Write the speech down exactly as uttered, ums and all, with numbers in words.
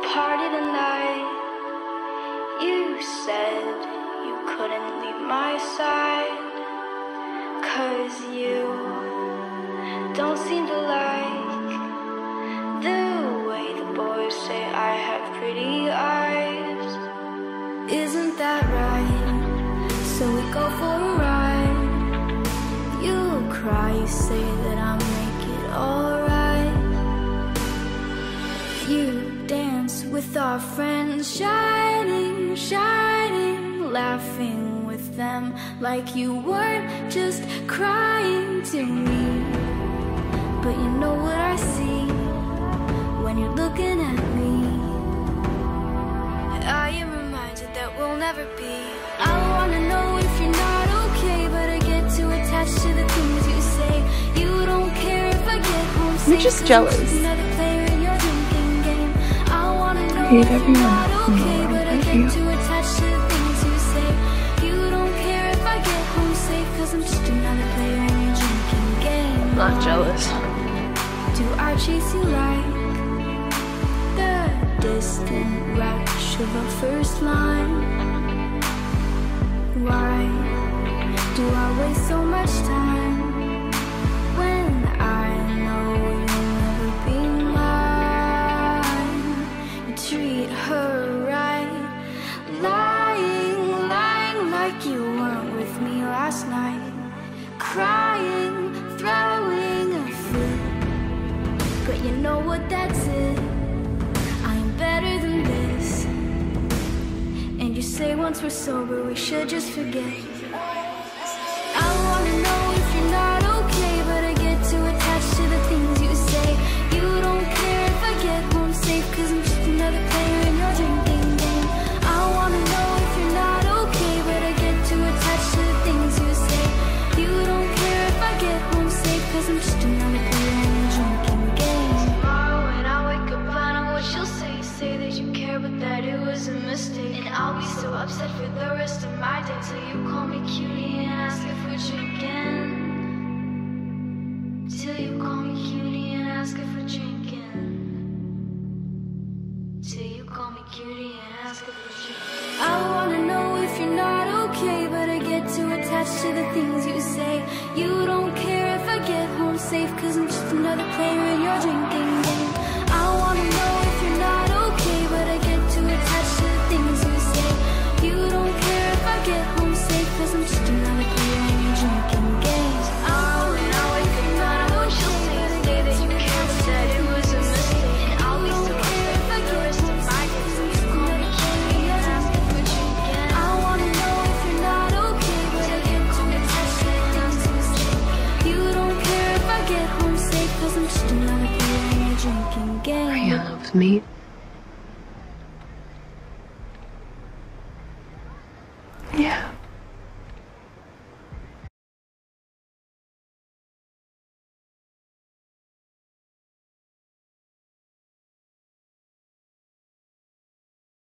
party tonight. You said you couldn't leave my side, 'cause you don't seem to like the way the boys say I have pretty eyes. Isn't that right? So we go for a ride. You cry, you say that I'll make it alright. You dance with our friends, shining, shining, laughing with them like you weren't just crying to me. But you know what I see when you're looking at me. I am reminded that we'll never be. I wanna know if you're not okay, but I get too attached to the things you say. You don't care if I get home safe. You're just jealous. Another player in your drinking game. I wanna know I hate if everyone you're not in the okay, world but I but get you. too attached to the things you say. You don't care if I get home safe, 'cause I'm just another player in your drinking game. I'm not jealous. Do I chase you like the distant rush of a first line? Why do I waste so much time when I know you'll never be mine? You treat her right, lying, lying like you weren't with me last night, crying, throwing a fit. But you know what, that's it, I'm better than this. And you say once we're sober we should just forget. I wanna know if you're not okay, but I get too attached to the things you say. You don't care if I get home safe, 'cause I'm just another player in your drinking game. I wanna know if you're not okay, but I get too attached to the things you say. You don't care if I get home safe, 'cause I'm just another player in your drinking game. Tomorrow when I wake up I know what you'll say. Say that you care but that it was a mistake. And I'll be so upset for the rest of my day till you call me cutie and ask if we're drinking. Till you call me cutie and ask if we're drinking. Till you call me cutie and ask if we're drinking. I wanna know if you're not okay, but I get too attached to the things you say. You don't care if I get home safe, 'cause I'm just another player in your drinking game. I wanna know if you're not okay, but I get too attached to the things you say. You don't care if I get home safe, 'cause I'm just another player in your drinking game. Oh, and I wake up and I know what you'll say. Say that you care but that it was a mistake. And I'll be so upset for the rest of my days. So you call me cutie and ask if we're drinking. I wanna know if you're not okay, but I get too attached to the things you say. You don't care if I get home safe, 'cause I'm just another player in your drinking game. Are you in love with me?